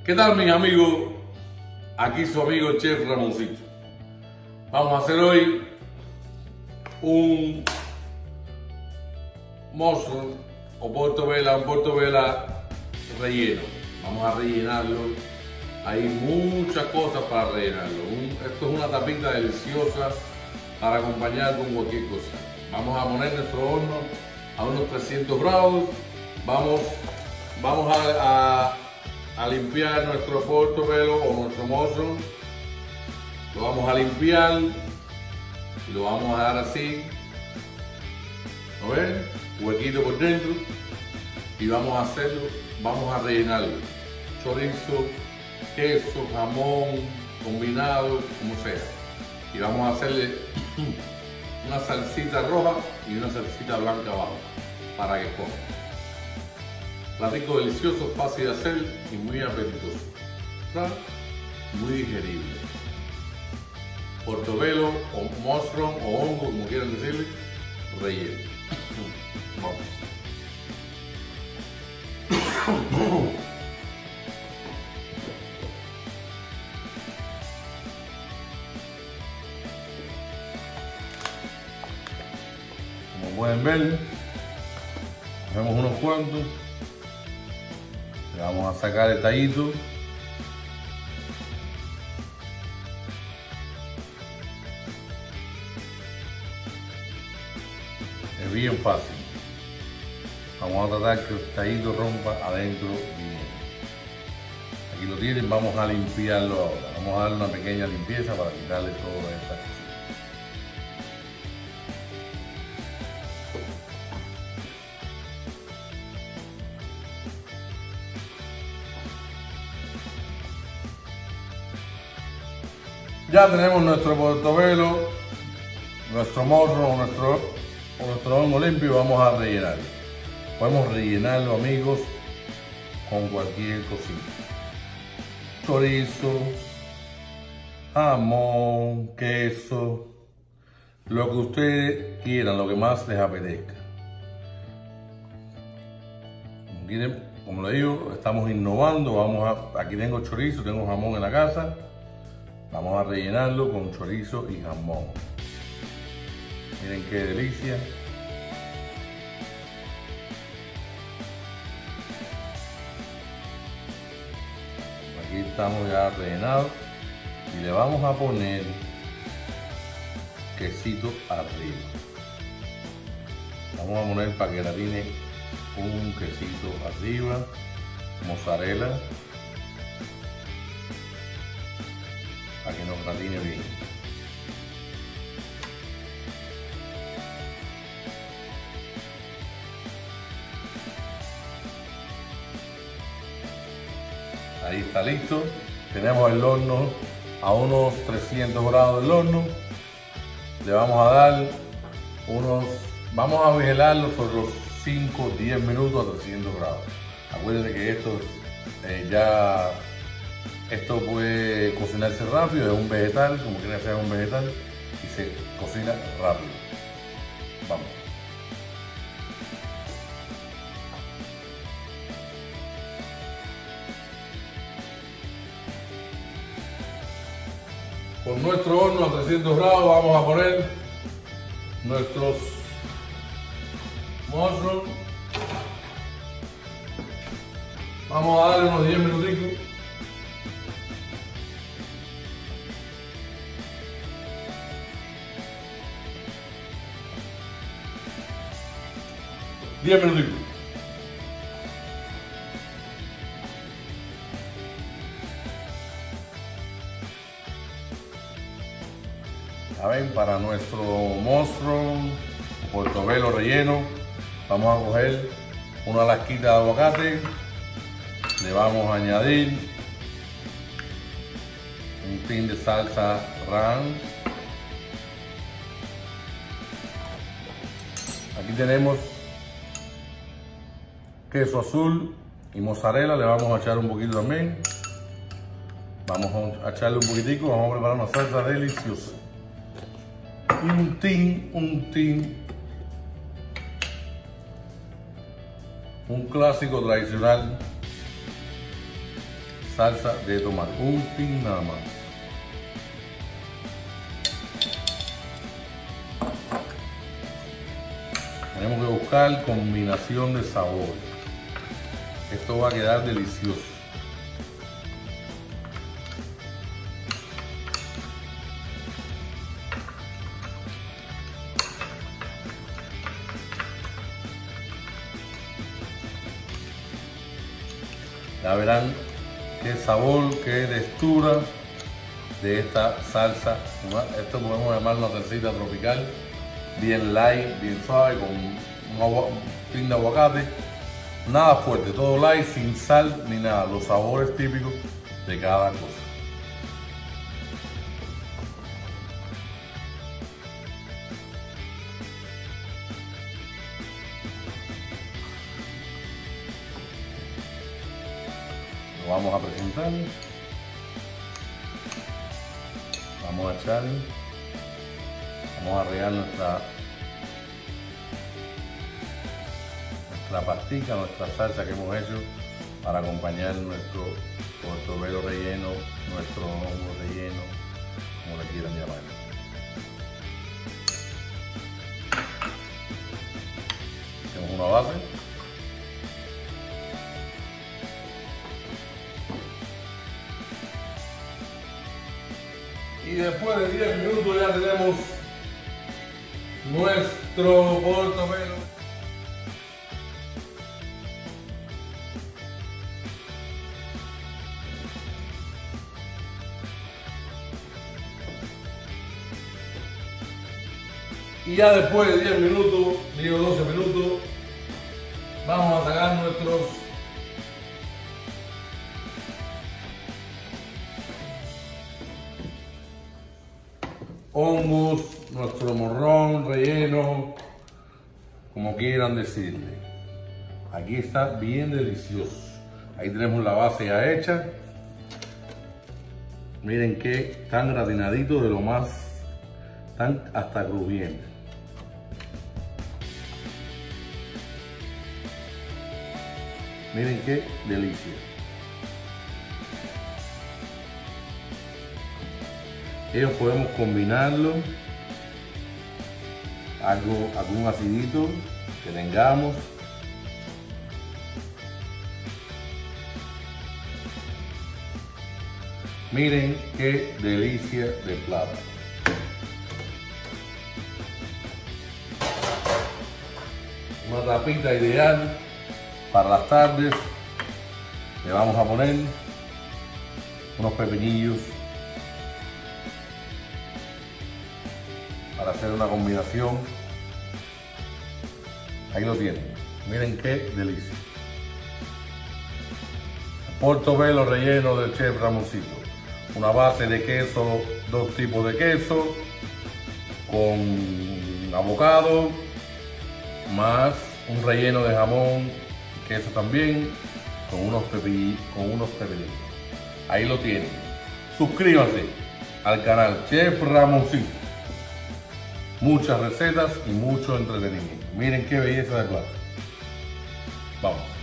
¿Qué tal, mis amigos? Aquí su amigo Chef Ramoncito. Vamos a hacer hoy un mushroom o portobello, un portobello relleno. Vamos a rellenarlo. Hay muchas cosas para rellenarlo. Esto es una tapita deliciosa para acompañar con cualquier cosa. Vamos a poner nuestro horno a unos 300 grados. Vamos a limpiar nuestro portobello o nuestro mushroom. Lo vamos a limpiar y lo vamos a dar así. ¿Lo ven? Huequito por dentro. Y vamos a hacerlo, vamos a rellenarlo. Chorizo, queso, jamón, combinado, como sea. Y vamos a hacerle una salsita roja y una salsita blanca abajo para que coma. Platico delicioso, fácil de hacer y muy apetitoso. Muy digerible. Portobello o mushroom o hongo, como quieran decirle, relleno. Vamos. Como pueden ver, hacemos unos cuantos. Le vamos a sacar el tallito. Es bien fácil. Vamos a tratar que el tallito rompa adentro bien. Aquí lo tienen, vamos a limpiarlo ahora. Vamos a darle una pequeña limpieza para quitarle toda esta cosa. Ya tenemos nuestro portobello, nuestro morro, nuestro hongo limpio. Vamos a rellenarlo. Podemos rellenarlo, amigos, con cualquier cosita. Chorizo, jamón, queso, lo que ustedes quieran, lo que más les apetezca. Como les digo, estamos innovando. Aquí tengo chorizo, tengo jamón en la casa. Vamos a rellenarlo con chorizo y jamón. Miren qué delicia. Aquí estamos ya rellenados y le vamos a poner quesito arriba. Vamos a poner para que gratine un quesito arriba, mozzarella, para que nos gratine bien. Ahí está listo. Tenemos el horno a unos 300 grados del horno. Le vamos a dar vamos a vigilarlo por los 5-10 minutos a 300 grados. Acuérdense que esto puede cocinarse rápido, es un vegetal, como quieran hacer un vegetal, y se cocina rápido. Vamos. Con nuestro horno a 300 grados vamos a poner nuestros mushroom. Vamos a darle unos 10 minutitos. ¿Saben? Para nuestro mushroom, portobello relleno, vamos a coger una lasquita de aguacate, le vamos a añadir un tin de salsa ranch. Aquí tenemos queso azul y mozzarella, le vamos a echar un poquito también. Vamos a echarle un poquitico, vamos a preparar una salsa deliciosa. Y un tin, un clásico tradicional, salsa de tomate, un tin nada más. Tenemos que buscar combinación de sabor. Esto va a quedar delicioso. Ya verán qué sabor, qué textura de esta salsa. Esto podemos llamar una salsita tropical, bien light, bien suave, con un fin de aguacate. Nada fuerte, todo light, sin sal ni nada. Los sabores típicos de cada cosa. Lo vamos a presentar. Vamos a echar. Vamos a regar nuestra pastica, nuestra salsa que hemos hecho para acompañar nuestro portobelo relleno, nuestro hongo relleno, como le quieran llamar. Hacemos una base. Y después de 10 minutos ya tenemos nuestro portobelo. Y ya después de 10 minutos, digo 12 minutos, vamos a sacar nuestros hongos, nuestro morrón relleno, como quieran decirle. Aquí está bien delicioso. Ahí tenemos la base ya hecha. Miren qué tan gratinadito, de lo más, tan hasta crujiente. Miren qué delicia. Ellos podemos combinarlo, algún acidito que tengamos. Miren qué delicia de plato. Una tapita ideal para las tardes. Le vamos a poner unos pepinillos para hacer una combinación. Ahí lo tienen. Miren qué delicia. Portobelo relleno del chef Ramoncito. Una base de queso, 2 tipos de queso, con avocado, más un relleno de jamón, queso también, con unos pepinillos. Ahí lo tienen. Suscríbanse al canal Chef Ramoncito. Muchas recetas y mucho entretenimiento. Miren qué belleza de plato. Vamos.